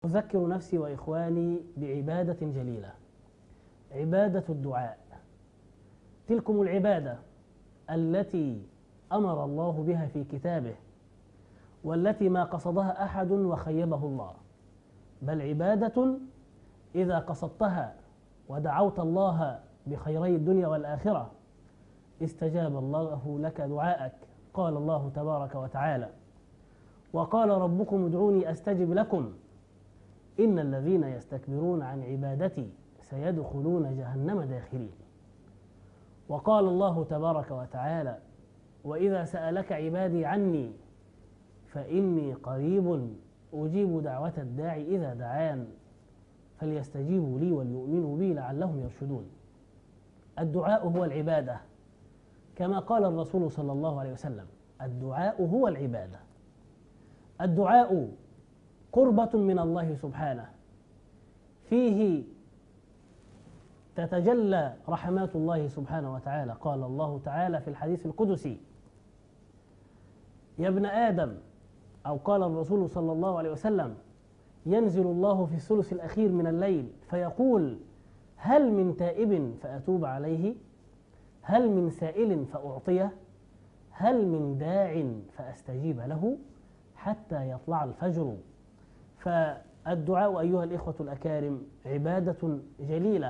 أذكر نفسي وإخواني بعبادة جليلة، عبادة الدعاء. تلكم العبادة التي أمر الله بها في كتابه، والتي ما قصدها أحد وخيبه الله، بل عبادة إذا قصدتها ودعوت الله بخيري الدنيا والآخرة استجاب الله لك دعاءك. قال الله تبارك وتعالى: وقال ربكم ادعوني أستجب لكم إن الذين يستكبرون عن عبادتي سيدخلون جهنم داخرين. وقال الله تبارك وتعالى: وإذا سألك عبادي عني فإني قريب أجيب دعوة الداعي إذا دعان فليستجيبوا لي وليؤمنوا بي لعلهم يرشدون. الدعاء هو العبادة، كما قال الرسول صلى الله عليه وسلم: الدعاء هو العبادة. الدعاء قربة من الله سبحانه، فيه تتجلى رحمات الله سبحانه وتعالى. قال الله تعالى في الحديث القدسي: يا ابن آدم، أو قال الرسول صلى الله عليه وسلم: ينزل الله في الثلث الأخير من الليل فيقول: هل من تائب فأتوب عليه؟ هل من سائل فأعطيه؟ هل من داع فأستجيب له؟ حتى يطلع الفجر. فالدعاء أيها الإخوة الأكارم عبادة جليلة.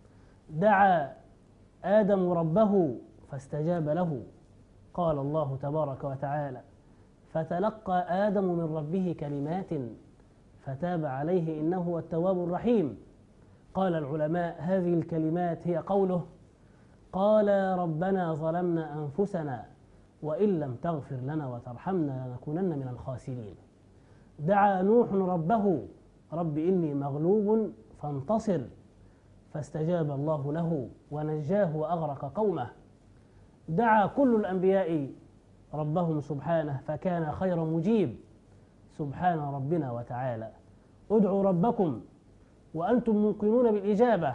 دعا آدم ربه فاستجاب له. قال الله تبارك وتعالى: فتلقى آدم من ربه كلمات فتاب عليه إنه هو التواب الرحيم. قال العلماء: هذه الكلمات هي قوله: قال ربنا ظلمنا أنفسنا وإن لم تغفر لنا وترحمنا لنكونن من الخاسرين. دعا نوح ربه: رب إني مغلوب فانتصر، فاستجاب الله له ونجاه وأغرق قومه. دعا كل الأنبياء ربهم سبحانه فكان خير مجيب. سبحان ربنا وتعالى. ادعوا ربكم وأنتم موقنون بالإجابة.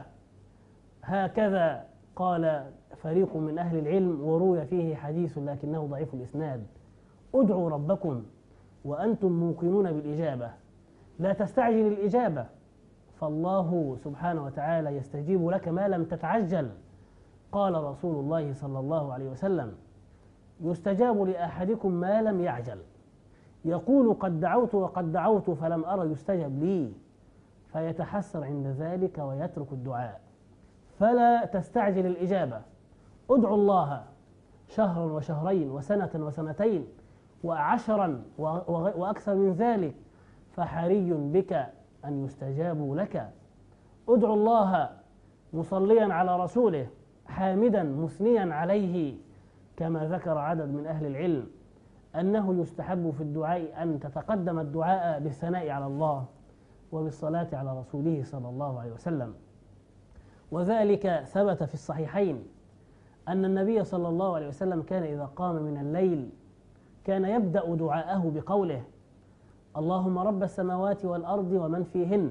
هكذا قال فريق من أهل العلم، وروي فيه حديث لكنه ضعيف الإسناد: ادعوا ربكم وأنتم موقنون بالإجابة، لا تستعجل الإجابة، فالله سبحانه وتعالى يستجيب لك ما لم تتعجل. قال رسول الله صلى الله عليه وسلم: يستجاب لأحدكم ما لم يعجل، يقول قد دعوت وقد دعوت فلم أرى يستجب لي، فيتحسر عند ذلك ويترك الدعاء. فلا تستعجل الإجابة، ادعوا الله شهرا وشهرين وسنة وسنتين وعشرا وأكثر من ذلك، فحري بك أن يستجاب لك. ادعوا الله مصليا على رسوله حامدا مثنيا عليه، كما ذكر عدد من أهل العلم أنه يستحب في الدعاء أن تتقدم الدعاء بالثناء على الله وبالصلاة على رسوله صلى الله عليه وسلم. وذلك ثبت في الصحيحين أن النبي صلى الله عليه وسلم كان إذا قام من الليل كان يبدأ دعاءه بقوله: اللهم رب السماوات والأرض ومن فيهن،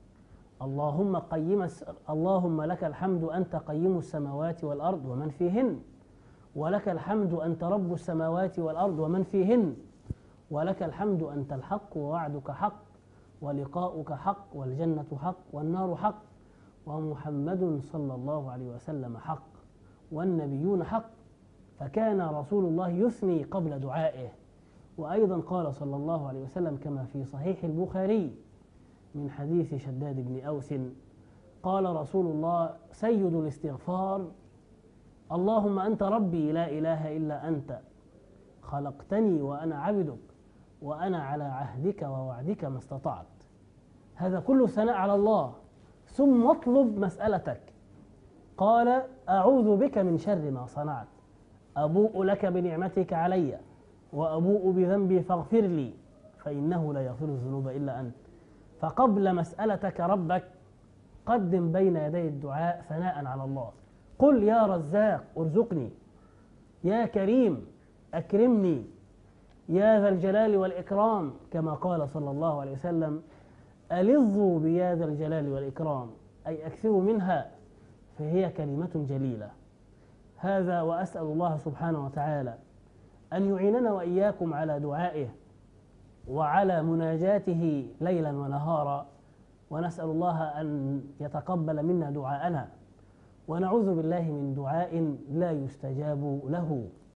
اللهم لك الحمد أنت قيم السماوات والأرض ومن فيهن، ولك الحمد أنت رب السماوات والأرض ومن فيهن، ولك الحمد أنت الحق ووعدك حق ولقاؤك حق والجنة حق والنار حق ومحمد صلى الله عليه وسلم حق والنبيون حق. فكان رسول الله يثني قبل دعائه. وأيضا قال صلى الله عليه وسلم كما في صحيح البخاري من حديث شداد بن أوس قال رسول الله: سيد الاستغفار اللهم أنت ربي لا إله إلا أنت، خلقتني وأنا عبدك وأنا على عهدك ووعدك ما استطعت. هذا كله ثناء على الله. ثم اطلب مسألتك. قال: أعوذ بك من شر ما صنعت، أبوء لك بنعمتك علي وأبوء بذنبي فاغفر لي فإنه لا يغفر الذنوب إلا أنت. فقبل مسألتك ربك قدم بين يدي الدعاء ثناء على الله. قل: يا رزاق ارزقني، يا كريم أكرمني، يا ذا الجلال والإكرام، كما قال صلى الله عليه وسلم: ألظوا بيا ذا الجلال والإكرام، أي أكثروا منها، فهي كلمة جليلة. هذا وأسأل الله سبحانه وتعالى أن يعيننا وإياكم على دعائه وعلى مناجاته ليلا ونهارا، ونسأل الله أن يتقبل منا دعاءنا، ونعوذ بالله من دعاء لا يستجاب له.